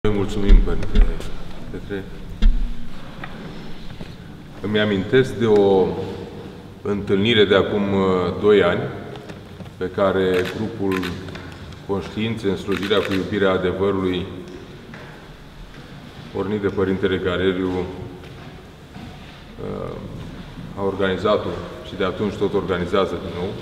Noi mulțumim, Părinte Petre. Îmi amintesc de o întâlnire de acum 2 ani, pe care grupul Conștiințe în slujirea cu iubirea adevărului, pornit de Părintele Galeriu, a organizat-o și de atunci tot organizează din nou.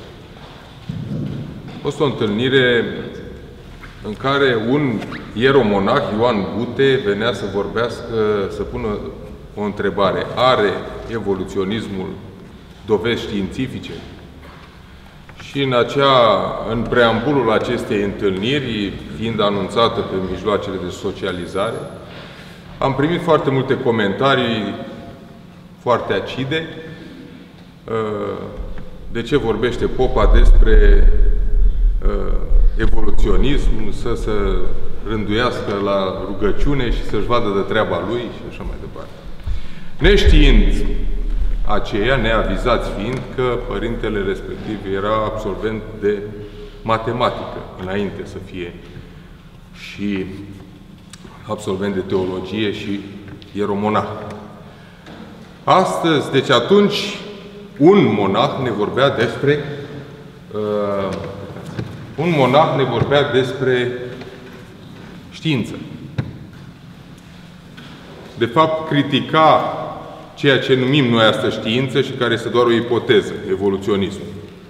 A fost o întâlnire în care un ieromonah, Ioan Bute, venea să vorbească, să pună o întrebare. Are evoluționismul dovezi științifice? Și în preambulul acestei întâlniri, fiind anunțată pe mijloacele de socializare, am primit foarte multe comentarii foarte acide. De ce vorbește popa despre evoluționism, să se rânduiască la rugăciune și să-și vadă de treaba lui și așa mai departe. Neștiind aceea, neavizați fiind că părintele respectiv era absolvent de matematică, înainte să fie și absolvent de teologie și ieromonah. Astăzi, deci atunci, un monah ne vorbea despre știință. De fapt, critica ceea ce numim noi astăzi știință și care este doar o ipoteză, evoluționismul.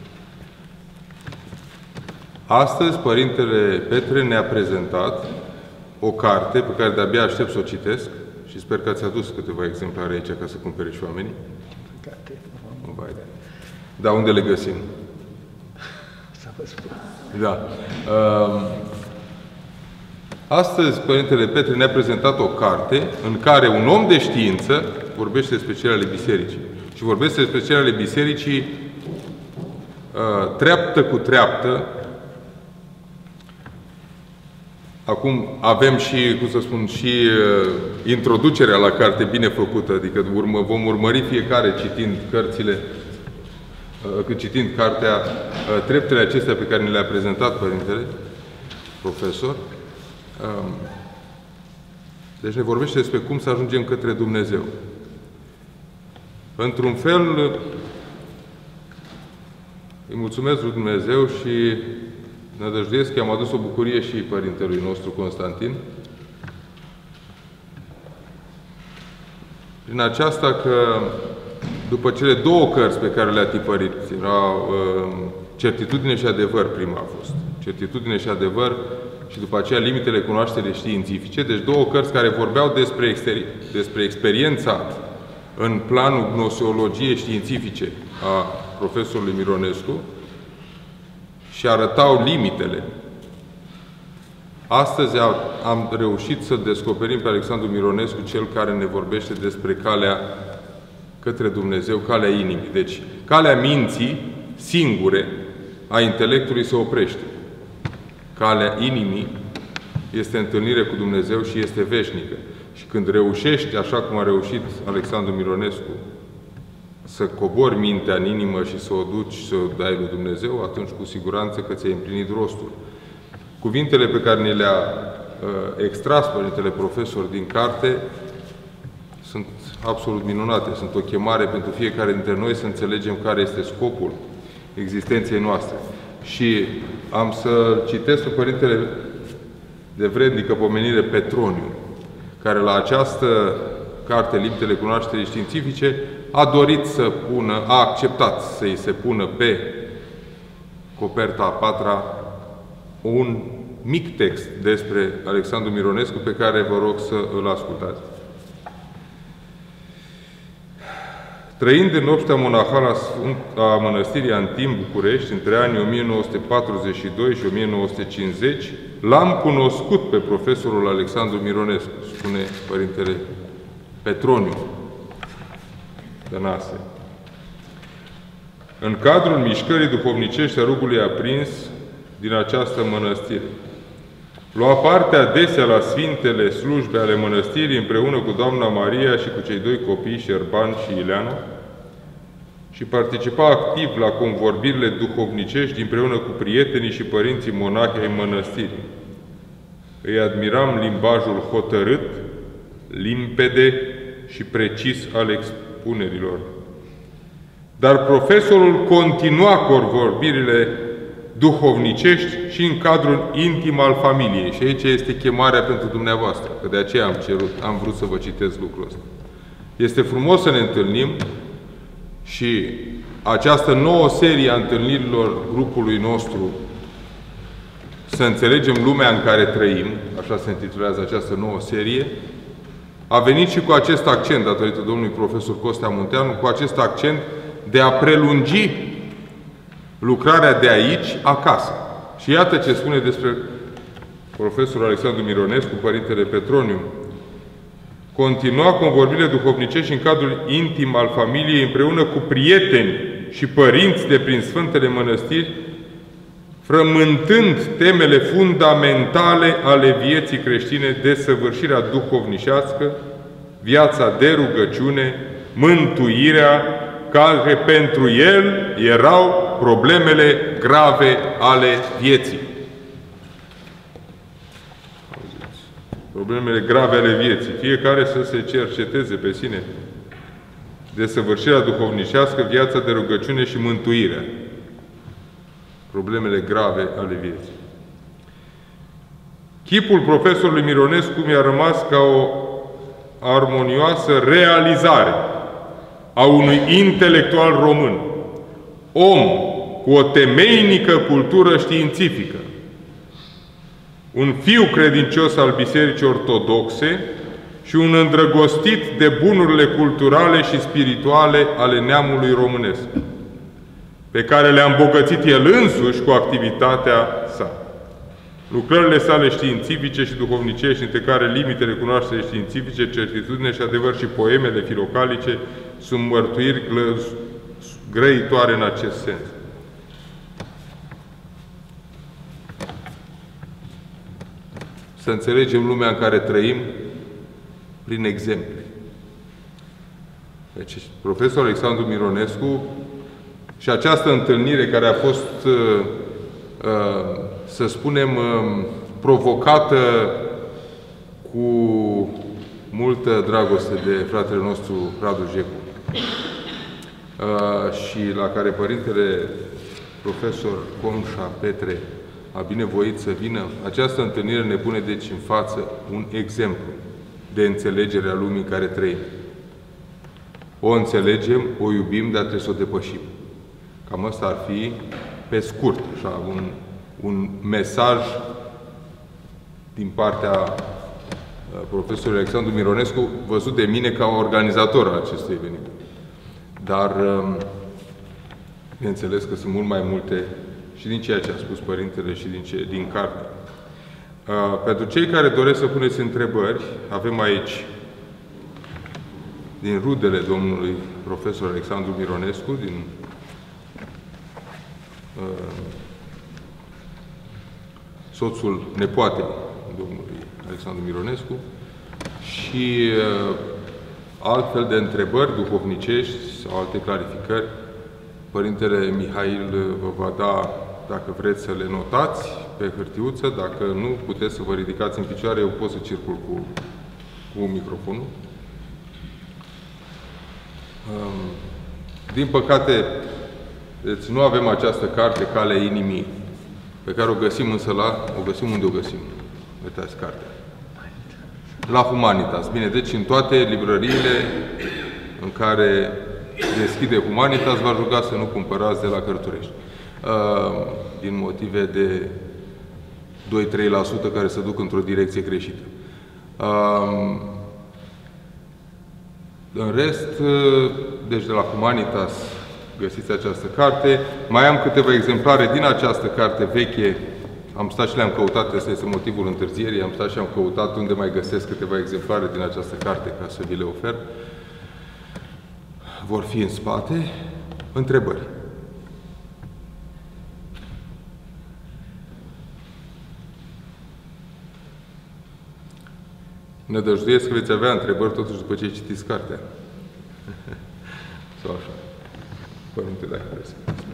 Astăzi, Părintele Petre ne-a prezentat o carte pe care de-abia aștept să o citesc și sper că ați adus câteva exemplare aici ca să cumpere și oamenii. Da, unde le găsim? Da. Astăzi, Părintele Petre ne-a prezentat o carte în care un om de știință vorbește despre cele ale bisericii. Și vorbește despre cele ale bisericii treaptă cu treaptă. Acum avem și, cum să spun, și introducerea la carte bine făcută, adică vom urmări fiecare citind cartea, treptele acestea pe care ne le-a prezentat Părintele Profesor. Deci ne vorbește despre cum să ajungem către Dumnezeu. Într-un fel, îi mulțumesc lui Dumnezeu și nădăjduiesc că am adus o bucurie și Părintelui nostru Constantin. Prin aceasta că după cele 2 cărți pe care le-a tipărit, era Certitudine și Adevăr, prima a fost. Certitudine și Adevăr și după aceea Limitele cunoașterii științifice. Deci 2 cărți care vorbeau despre experiența în planul gnoseologiei științifice a profesorului Mironescu și arătau limitele. Astăzi am reușit să descoperim pe Alexandru Mironescu, cel care ne vorbește despre calea către Dumnezeu, calea inimii. Deci, calea minții singure a intelectului se oprește. Calea inimii este întâlnire cu Dumnezeu și este veșnică. Și când reușești, așa cum a reușit Alexandru Mironescu, să cobori mintea în inimă și să o duci, să o dai lui Dumnezeu, atunci cu siguranță că ți-ai împlinit rostul. Cuvintele pe care ne le-a extras Părintele Profesor din carte sunt absolut minunate. Sunt o chemare pentru fiecare dintre noi să înțelegem care este scopul existenței noastre. Și am să citesc pe Părintele de vrednică pomenire Petroniu, care la această carte, Limitele cunoașterii științifice, a acceptat să-i se pună pe coperta a 4-a un mic text despre Alexandru Mironescu, pe care vă rog să îl ascultați. Trăind în obștea monahală a Mănăstirii Antim, București, între anii 1942 și 1950, l-am cunoscut pe profesorul Alexandru Mironescu, spune Părintele Petroniu Tănase. În cadrul mișcării duhovnicești a Rugului Aprins din această mănăstire. Lua parte adesea la sfintele slujbe ale mănăstirii împreună cu Doamna Maria și cu cei 2 copii, Șerban și Ileana, și participa activ la convorbirile duhovnicești împreună cu prietenii și părinții monahi ai mănăstirii. Îi admiram limbajul hotărât, limpede și precis al expunerilor. Dar profesorul continua vorbirile duhovnicești și în cadrul intim al familiei. Și aici este chemarea pentru dumneavoastră, că de aceea am vrut să vă citesc lucrul ăsta. Este frumos să ne întâlnim și această nouă serie a întâlnirilor grupului nostru, să înțelegem lumea în care trăim, așa se intitulează această nouă serie, a venit și cu acest accent, datorită domnului profesor Costea Munteanu, cu acest accent de a prelungi lucrarea de aici acasă. Și iată ce spune despre profesorul Alexandru Mironescu, părintele Petroniu. Continua convorbirile duhovnicești în cadrul intim al familiei, împreună cu prieteni și părinți de prin Sfântele Mănăstiri, frământând temele fundamentale ale vieții creștine, desăvârșirea duhovnicească, viața de rugăciune, mântuirea, care pentru el erau problemele grave ale vieții. Problemele grave ale vieții. Fiecare să se cerceteze pe sine. Desăvârșirea duhovnicească, viața de rugăciune și mântuirea. Problemele grave ale vieții. Chipul profesorului Mironescu mi-a rămas ca o armonioasă realizare a unui intelectual român, om cu o temeinică cultură științifică, un fiu credincios al Bisericii Ortodoxe și un îndrăgostit de bunurile culturale și spirituale ale neamului românesc, pe care le-a îmbogățit el însuși cu activitatea sa. Lucrările sale științifice și duhovnicești, între care limitele cunoașterii științifice, certitudine și adevăr, și poemele filocalice, sunt mărtuiri grăitoare în acest sens. Să înțelegem lumea în care trăim prin exemple. Deci, profesorul Alexandru Mironescu și această întâlnire care a fost, să spunem, provocată cu multă dragoste de fratele nostru Radu Jecu și la care părintele profesor Conșa Petre a binevoit să vină, această întâlnire ne pune deci în față un exemplu de înțelegere a lumii în care trăim. O înțelegem, o iubim, dar trebuie să o depășim. Cam asta ar fi, pe scurt, așa, un mesaj din partea profesorului Alexandru Mironescu, văzut de mine ca organizator al acestui eveniment. Dar, bineînțeles că sunt mult mai multe și din ceea ce a spus părintele și din carte. Pentru cei care doresc să puneți întrebări, avem aici, din rudele domnului profesor Alexandru Mironescu, din soțul nepoatei domnului Alexandru Mironescu și altfel de întrebări duhovnicești sau alte clarificări. Părintele Mihail vă va da, dacă vreți să le notați pe hârtiuță, dacă nu, puteți să vă ridicați în picioare, eu pot să circul cu microfonul. Din păcate, deci nu avem această carte, Calea Inimii, pe care o găsim însă o găsim unde o găsim. Uitați cartea. La Humanitas. Bine, deci în toate librăriile în care deschide Humanitas, v-aș ruga să nu cumpărați de la Cărturești. Din motive de 2-3% care se duc într-o direcție greșită. În rest, deci de la Humanitas găsiți această carte. Mai am câteva exemplare din această carte veche. Am stat și le-am căutat, ăsta este motivul întârzierii, am stat și am căutat unde mai găsesc câteva exemplare din această carte ca să vi le ofer. Vor fi în spate. Întrebări. Nădăjduiesc că veți avea întrebări totuși după ce citiți cartea. Sau așa. Părinte, dacă vreți.